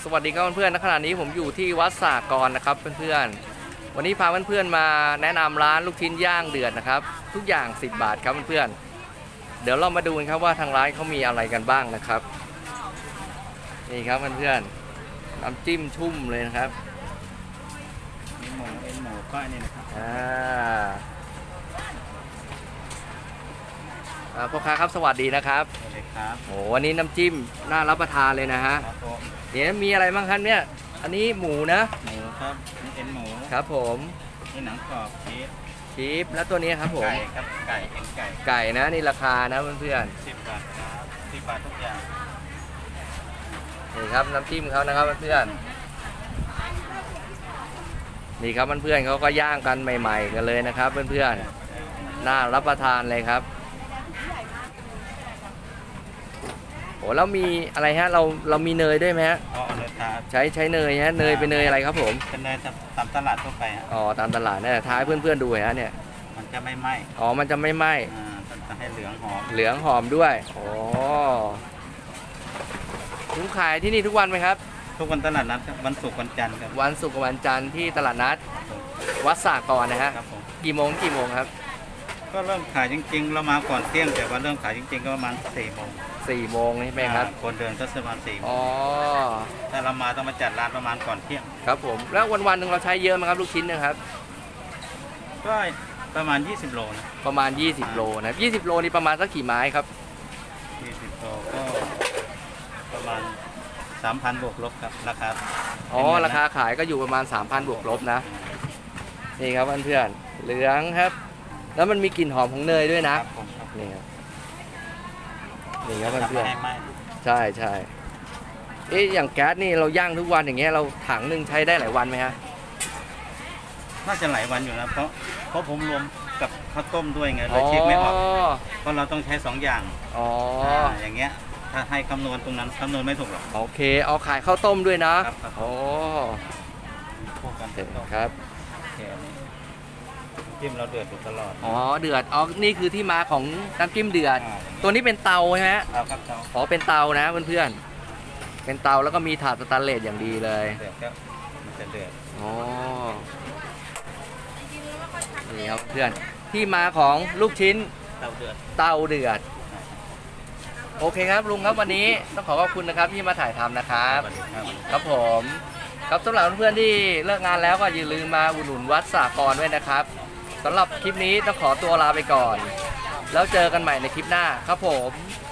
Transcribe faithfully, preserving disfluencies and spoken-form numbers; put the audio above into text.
สวัสดีครับเพื่อนๆณขณะนี้ผมอยู่ที่วัดสากรนะครับเพื่อนๆวันนี้พาเพื่อนๆมาแนะนำร้านลูกชิ้นย่างเดือดนะครับทุกอย่างสิบบาทครับเพื่อนๆเดี๋ยวเรามาดูกันครับว่าทางร้านเขามีอะไรกันบ้างนะครับนี่ครับเพื่อนๆน้ำจิ้มชุ่มเลยนะครับมีหมูเอ็นหมูก็อันนี้นะครับอ่าพ่อค้าครับสวัสดีนะครับสวัสดีครับโอ้วันนี้น้ำจิ้มน่ารับประทานเลยนะฮะเดี๋ยวมีอะไรบ้างครับเนี่ยอันนี้หมูนะหมูครับนี่เอ็นหมูครับผมนี่หนังกรอบชีสชีสแล้วตัวนี้ครับผมไก่ครับไก่เอ็นไก่ไก่นะนี่ราคานะเพื่อนๆสิบบาทครับสิบบาททุกอย่างนี่ครับน้ำจิ้มเขานะครับเพื่อนนี่ครับเพื่อนๆเขาก็ย่างกันใหม่ๆกันเลยนะครับเพื่อนๆน่ารับประทานเลยครับโอ้แล้วมีอะไรฮะเราเรามีเนยด้วยไหมฮะอ๋อเนยทาใช้ใช้เนยฮะเนยเป็นเนยอะไรครับผมเป็นเนยตามตลาดทั่วไปอ๋อตามตลาดเนี่ยท้ายเพื่อนๆดูฮะเนี่ยมันจะไม่ไหม้อ๋อมันจะไม่ไหม้อ่าจะให้เหลืองหอมเหลืองหอมด้วยโอ้คุณขายที่นี่ทุกวันไหมครับทุกวันตลาดนัดวันศุกร์วันจันทร์ครับวันศุกร์กับวันจันทร์ที่ตลาดนัดวัดสากรนะฮะกี่โมงกี่โมงครับก็เริ่มขายจริงๆเรามาก่อนเที่ยงแต่ว่าเริ่มขายจริงๆก็ประมาณสี่โมงสี่โมงใช่ไหมครับคนเดินก็ประมาณสี่โมงอ๋อถ้าเรามาต้องมาจัดร้านประมาณก่อนเที่ยงครับผมแล้ววันๆหนึ่งเราใช้เยอะไหมครับลูกชิ้นนะครับก็ประมาณยี่สิบโลนะประมาณยี่สิบโลนะยี่สิบโลนี่ประมาณสักกี่ไม้ครับยี่สิบโลก็ประมาณสามพันบวกลบครับราคาอ๋อราคาขายก็อยู่ประมาณสามพันบวกลบนะนี่ครับเพื่อนๆเหลืองครับแล้วมันมีกลิ่นหอมของเนยด้วยนะนี่ครับนี่ครับเพื่อนๆใช่ใช่เอ๊ะอย่างแก๊สนี่เราย่างทุกวันอย่างเงี้ยเราถังหนึ่งใช้ได้หลายวันไหมฮะน่าจะหลายวันอยู่นะเพราะเพราะผมรวมกับข้าวต้มด้วยไงเลยเช็คไม่ออกเพราะเราต้องใช้สองอย่างอ๋ออย่างเงี้ยถ้าให้คำนวณตรงนั้นคำนวณไม่ถูกหรอกโอเคเอาขายข้าวต้มด้วยนะโอ้ครับจิ้มเราเดือดตลอดอ๋อเดือดอ๋อนี่คือที่มาของน้ำจิ้มเดือดตัวนี้เป็นเตาใช่ไหมครับเตาอ๋อเป็นเตานะเพื่อนๆเป็นเตาแล้วก็มีถาดสแตนเลสอย่างดีเลยเดือดครับมันจะเดือดอ๋อนี่ครับเพื่อนที่มาของลูกชิ้นเตาเดือดเตาเดือดโอเคครับลุงครับวันนี้ต้องขอขอบคุณนะครับที่มาถ่ายทำนะครับครับผมครับสำหรับเพื่อนๆที่เลิกงานแล้วก็อย่าลืมมาอุดหนุนวัดสากรด้วยนะครับสำหรับคลิปนี้ต้องขอตัวลาไปก่อนแล้วเจอกันใหม่ในคลิปหน้าครับผม